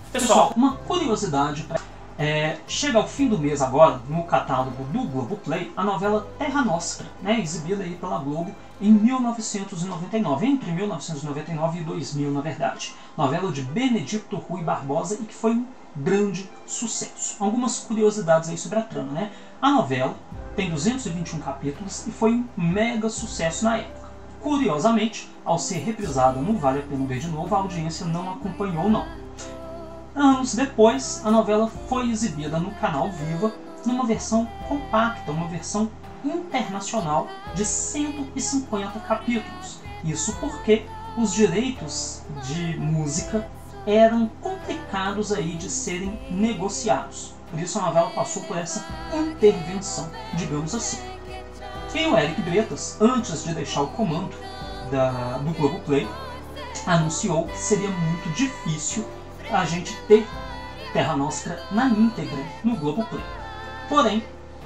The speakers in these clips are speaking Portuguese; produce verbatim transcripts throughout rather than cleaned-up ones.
Pessoal, uma curiosidade, pra... é, chega ao fim do mês agora, no catálogo do Globoplay, a novela Terra Nostra, né, exibida aí pela Globo em mil novecentos e noventa e nove, entre mil novecentos e noventa e nove e dois mil, na verdade. Novela de Benedito Rui Barbosa e que foi um grande sucesso. Algumas curiosidades aí sobre a trama, né? A novela tem duzentos e vinte e um capítulos e foi um mega sucesso na época. Curiosamente, ao ser reprisada no Vale a Pena Ver de Novo, a audiência não acompanhou não. Anos depois, a novela foi exibida no canal Viva numa versão compacta, uma versão internacional de cento e cinquenta capítulos. Isso porque os direitos de música eram complicados aí de serem negociados. Por isso a novela passou por essa intervenção, digamos assim. E o Eric Bretas, antes de deixar o comando da, do Globoplay, anunciou que seria muito difícil a gente ter Terra Nostra na íntegra no Globoplay. Porém,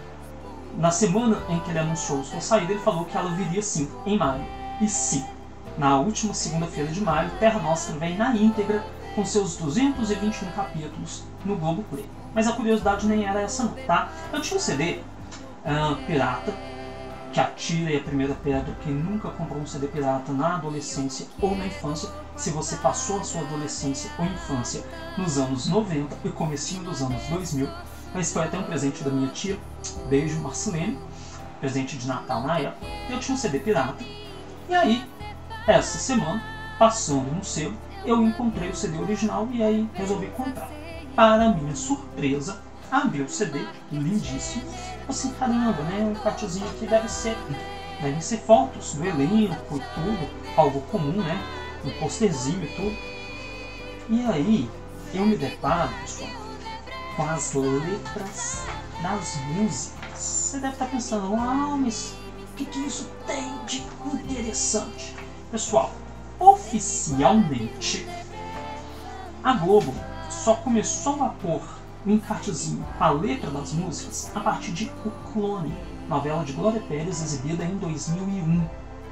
na semana em que ele anunciou sua saída, ele falou que ela viria sim, em maio. E sim, na última segunda-feira de maio, Terra Nostra vem na íntegra com seus duzentos e vinte e um capítulos no Globoplay. Mas a curiosidade nem era essa não, tá? Eu tinha um C D uh, pirata, que atire a primeira pedra, quem nunca comprou um C D pirata na adolescência ou na infância, se você passou a sua adolescência ou infância nos anos noventa e comecinho dos anos dois mil, mas foi até um presente da minha tia, beijo Marcelene, presente de Natal na época, eu tinha um C D pirata, e aí, essa semana, passando no selo, eu encontrei o C D original e aí resolvi comprar. Para minha surpresa, abri o C D, lindíssimo, assim, caramba, né, um cartezinho aqui deve ser, devem ser fotos do elenco e tudo, algo comum, né, um posterzinho e tudo. E aí, eu me deparo, pessoal, com as letras das músicas. Você deve estar pensando, uau, mas o que, que isso tem de interessante? Pessoal, oficialmente, a Globo só começou a pôr o encartezinho com a letra das músicas a partir de O Clone, novela de Glória Pérez, exibida em dois mil e um.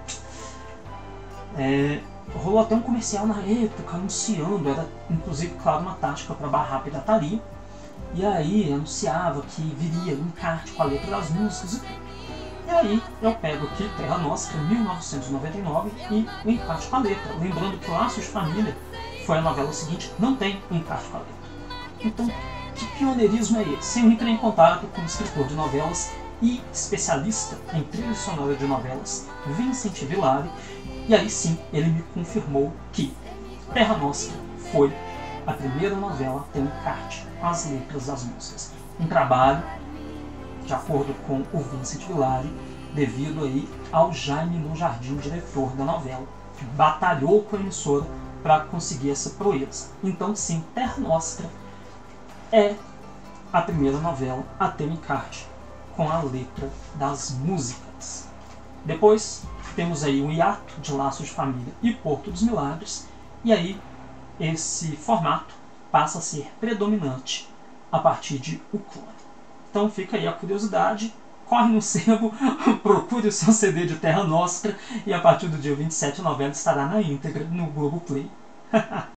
É, rolou até um comercial na época anunciando, era inclusive, claro, uma tática para barrar a pirataria, e aí anunciava que viria um encarte com a letra das músicas e tudo. E aí eu pego aqui Terra Nostra, mil novecentos e noventa e nove, e o encarte com a letra. Lembrando que Laços de Família foi a novela seguinte, não tem encarte com a letra. Então, que pioneirismo é esse? Sem entrar em contato com o escritor de novelas e especialista em trilha sonora de novelas, Vincent Villari, e aí sim ele me confirmou que Terra Nostra foi a primeira novela a ter um encarte com as letras das músicas. Um trabalho, de acordo com o Vincent Villari, devido aí ao Jaime Monjardim, diretor da novela, que batalhou com a emissora para conseguir essa proeza. Então sim, Terra Nostra é a primeira novela a ter um encarte com a letra das músicas. Depois temos aí um hiato de Laços de Família e Porto dos Milagres, e aí esse formato passa a ser predominante a partir de O Clone. Então fica aí a curiosidade, corre no sebo, procure o seu C D de Terra Nostra, e a partir do dia vinte e sete a novela estará na íntegra no Globoplay.